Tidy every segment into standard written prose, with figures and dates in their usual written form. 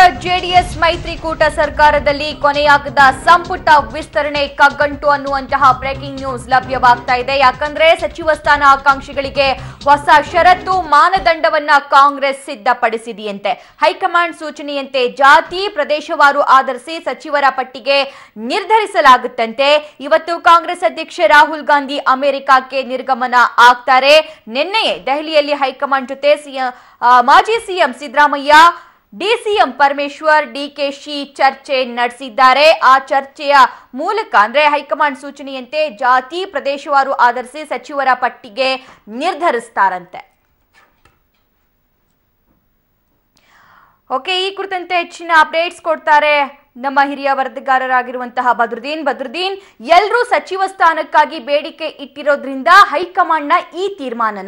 JDS ಮೈತ್ರಿಕೂಟ ಸರ್ಕಾರದಲ್ಲಿ ಕೊನೆಯಾಗದ ಸಂಪುಟ ವಿಸ್ತರಣೆ ಕಗ್ಗಂಟು ಅನ್ನುವಂತಹ ಬ್ರೇಕಿಂಗ್ ನ್ಯೂಸ್ ಲಭ್ಯವಾಗ್ತಾ ಇದೆ. ಯಾಕಂದ್ರೆ ಸಚಿವ ಸ್ಥಾನ ಆಕಾಂಕ್ಷಿಗಳಿಗೆ ಹೊಸ ಷರತ್ತು ಮಾನದಂಡವನ್ನ ಕಾಂಗ್ರೆಸ್ ಸಿದ್ಧಪಡಿಸಿದೆಯಂತೆ. ಹೈಕಮಾಂಡ್ ಸೂಚನೆಯಂತೆ ಜಾತಿ ಪ್ರದೇಶವಾರು ಆಧರಿಸಿ ಸಚಿವರ ಪಟ್ಟಿಗೆ ನಿರ್ಧರಿಸಲಾಗುತ್ತಂತೆ. ಇವತ್ತು ಕಾಂಗ್ರೆಸ್ ಅಧ್ಯಕ್ಷ ರಾಹುಲ್ ಗಾಂಧಿ ಅಮೆರಿಕಕ್ಕೆ ನಿರ್ಗಮನ ಆಗ್ತಾರೆ. ನಿನ್ನೆಯೇ ದೆಹಲಿಯಲ್ಲಿ ಹೈಕಮಾಂಡ್ ಜೊತೆ ಮಾಜಿ ಸಿಎಂ ಸಿದ್ದರಾಮಯ್ಯ, ಡಿಸಿಎಂ ಪರಮೇಶ್ವರ್, ಡಿಕೆಶಿ ಚರ್ಚೆ ನಡೆಸಿದ್ದಾರೆ. ಆ ಚರ್ಚೆಯ ಮೂಲಕ ಅಂದ್ರೆ ಹೈಕಮಾಂಡ್ ಸೂಚನೆಯಂತೆ ಜಾತಿ ಪ್ರದೇಶವಾರು ಆಧರಿಸಿ ಸಚಿವರ ಪಟ್ಟಿಗೆ ನಿರ್ಧರಿಸ್ತಾರಂತೆ. ಓಕೆ, ಈ ಕುರಿತಂತೆ ಹೆಚ್ಚಿನ ಅಪ್ಡೇಟ್ಸ್ ಕೊಡ್ತಾರೆ ನಮ್ಮ ಹಿರಿಯ ವರದಿಗಾರರಾಗಿರುವಂತಹ ಬದ್ರುದ್ದೀನ್. ಎಲ್ಲರೂ ಸಚಿವ ಸ್ಥಾನಕ್ಕಾಗಿ ಬೇಡಿಕೆ ಇಟ್ಟಿರೋದ್ರಿಂದ ಹೈಕಮಾಂಡ್ನ ಈ ತೀರ್ಮಾನನ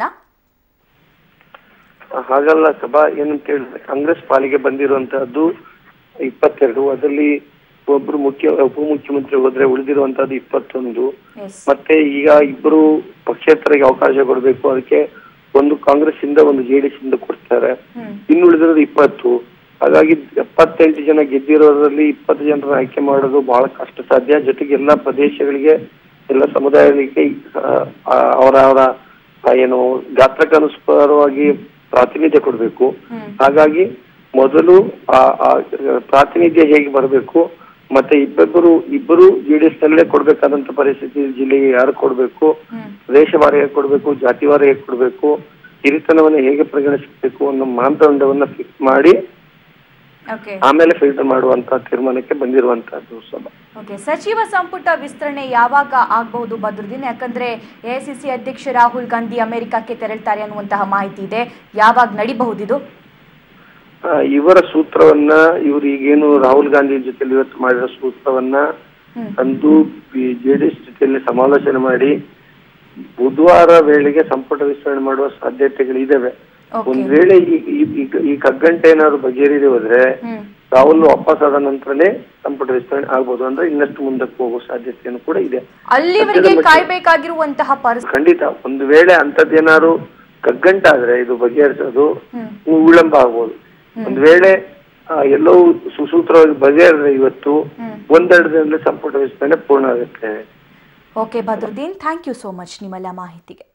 ಹಾಗಲ್ಲ ಸಭಾ ಏನಂತ ಹೇಳಿದ್ರೆ, ಕಾಂಗ್ರೆಸ್ ಪಾಲಿಗೆ ಬಂದಿರುವಂತಹದ್ದು 22, ಅದರಲ್ಲಿ ಒಬ್ರು ಉಪಮುಖ್ಯಮಂತ್ರಿ ಹೋದ್ರೆ ಉಳಿದಿರುವಂತಹದ್ದು 21. ಮತ್ತೆ ಈಗ ಇಬ್ಬರು ಪಕ್ಷೇತರಿಗೆ ಅವಕಾಶ ಕೊಡಬೇಕು. ಅದಕ್ಕೆ ಒಂದು ಕಾಂಗ್ರೆಸ್ ಇಂದ ಒಂದು ಜೆಡಿಎಸ್ ಇಂದ ಕೊಡ್ತಾರೆ. ಇನ್ನು ಉಳಿದಿರೋದು 20. ಹಾಗಾಗಿ 78 ಜನ ಗೆದ್ದಿರೋದ್ರಲ್ಲಿ 20 ಜನರನ್ನ ಆಯ್ಕೆ ಮಾಡೋದು ಬಹಳ ಕಷ್ಟ ಸಾಧ್ಯ. ಜೊತೆಗೆ ಎಲ್ಲಾ ಪ್ರದೇಶಗಳಿಗೆ, ಎಲ್ಲ ಸಮುದಾಯಗಳಿಗೆ ಅವರ ಏನು ಗಾತ್ರಕ್ಕನುಸಾರವಾಗಿ ಪ್ರಾತಿನಿಧ್ಯ ಕೊಡ್ಬೇಕು. ಹಾಗಾಗಿ ಮೊದಲು ಪ್ರಾತಿನಿಧ್ಯ ಹೇಗೆ ಬರಬೇಕು, ಮತ್ತೆ ಇಬ್ಬರು ಜೆಡಿಎಸ್ ನಲ್ಲೇ ಕೊಡ್ಬೇಕಾದಂತ ಪರಿಸ್ಥಿತಿ ಜಿಲ್ಲೆಗೆ ಯಾರು ಕೊಡ್ಬೇಕು, ಪ್ರದೇಶವಾರ ಹೇಗೆ ಕೊಡ್ಬೇಕು, ಜಾತಿವಾರ ಹೇಗೆ ಕೊಡ್ಬೇಕು, ಹಿರಿತನವನ್ನ ಹೇಗೆ ಪರಿಗಣಿಸಬೇಕು ಅನ್ನೋ ಮಾನದಂಡವನ್ನ ಫಿಕ್ಸ್ ಮಾಡಿ ಆಮೇಲೆ ಫಿಲ್ಟರ್ ಮಾಡುವಂತ ತೀರ್ಮಾನಕ್ಕೆ ಬಂದಿರುವಂತಹದ್ದು ಸಭಾ. ಸಚಿವ ಸಂಪುಟ ವಿಸ್ತರಣೆ ಯಾವಾಗ ಆಗಬಹುದು ಬದ್ರುದ್ದೀನ್? ಯಾಕಂದ್ರೆ ಎಐಸಿಸಿ ಅಧ್ಯಕ್ಷ ರಾಹುಲ್ ಗಾಂಧಿ ಅಮೆರಿಕಕ್ಕೆ ತೆರಳುತ್ತಾರೆ ಅನ್ನುವಂತಹ ಮಾಹಿತಿ ಇದೆ. ಯಾವಾಗ ನಡಿಬಹುದಿದು? ಇವರ ಸೂತ್ರವನ್ನ ಇವರು ಈಗೇನು ರಾಹುಲ್ ಗಾಂಧಿ ಜೊತೆ ಇವತ್ತು ಮಾಡಿರೋ ಸೂತ್ರವನ್ನ ಅಂದು ಜೆಡಿಎಸ್ ಜೊತೆಯಲ್ಲಿ ಸಮಾಲೋಚನೆ ಮಾಡಿ ಬುಧವಾರ ವೇಳೆಗೆ ಸಂಪುಟ ವಿಸ್ತರಣೆ ಮಾಡುವ ಸಾಧ್ಯತೆಗಳಿದಾವೆ. ಒಂದ್ ವೇಳೆ ಈ ಕಗ್ಗಂಟೆ ಏನಾದ್ರು ಬಗೆಹರಿದೆ ಹೋದ್ರೆ ರಾಹುಲ್ ವಾಪಸ್ ಆದ ನಂತರನೇ ಸಂಪುಟ ವಿಸ್ತರಣೆ ಆಗ್ಬೋದು. ಅಂದ್ರೆ ಇನ್ನಷ್ಟು ಮುಂದಕ್ಕೆ ಹೋಗೋ ಸಾಧ್ಯತೆಯನ್ನು ಕೂಡ ಇದೆ. ಅಲ್ಲಿವರೆಗೆ ಕಾಯ್ಬೇಕಾಗಿರುವಂತಹ ಖಂಡಿತ ಒಂದು ವೇಳೆ ಅಂತದ್ದೇನಾದ್ರು ಕಗ್ಗಂಟಾದ್ರೆ ಇದು ಬಗೆಹರಿಸೋದು ವಿಳಂಬ ಆಗ್ಬೋದು. ಒಂದ್ ವೇಳೆ ಎಲ್ಲವೂ ಸುಸೂತ್ರವಾಗಿ ಬಗೆಹರಿದ್ರೆ ಇವತ್ತು ಒಂದೆರಡು ದಿನದಲ್ಲಿ ಸಂಪುಟ ವಿಸ್ತರಣೆ ಪೂರ್ಣ ಆಗುತ್ತೆ. Okay Badruddin, thank you so much ನಿಮ್ಮೆಲ್ಲ ಮಾಹಿತಿಗೆ.